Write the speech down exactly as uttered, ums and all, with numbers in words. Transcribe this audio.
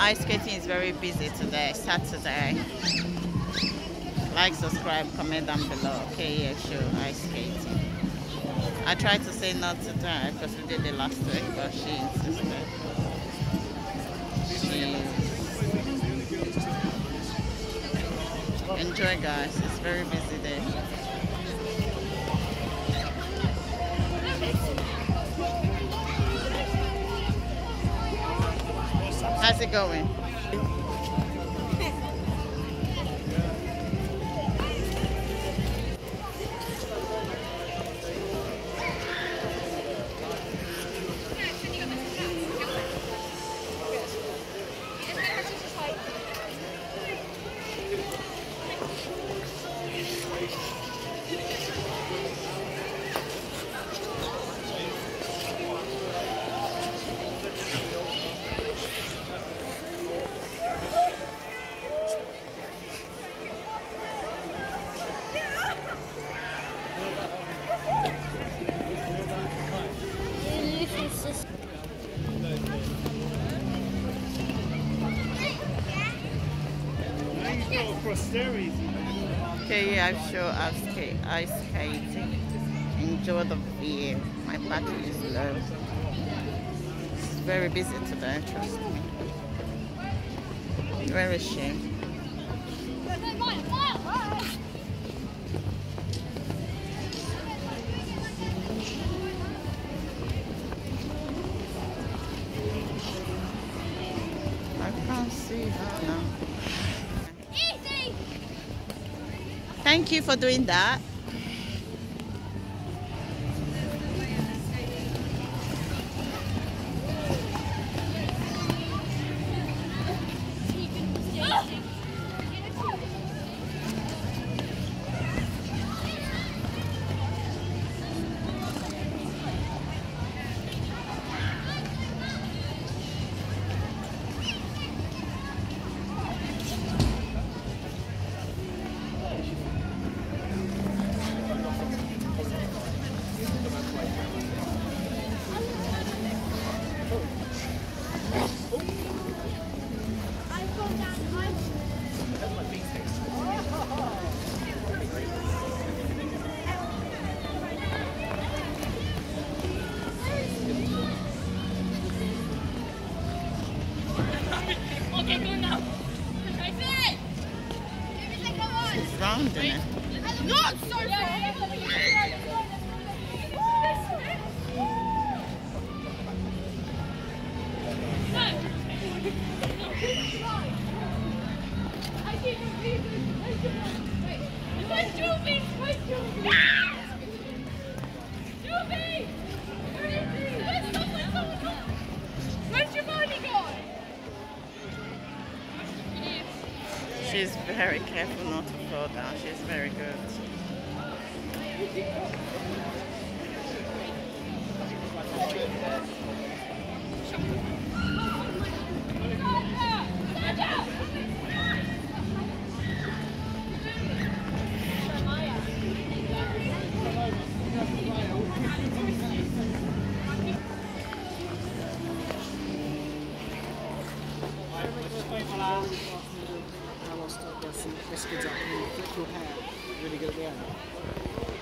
Ice skating is very busy today, Saturday. Like, subscribe, comment down below. K E F show ice skating. I tried to say not today because we did it last week, but she insisted. She enjoy, guys. It's very busy day. How's it going? Okay, I'm sure I've skate, ice skating. Enjoy the view. My battery is low. It's very busy today, trust me. Where is she? I can't see her now. Thank you for doing that. It's round, isn't it? Not so far! Where's your bodyguard? She's very careful not to fall down. She's very good. This kid's up and flip your hair. Really good at the end.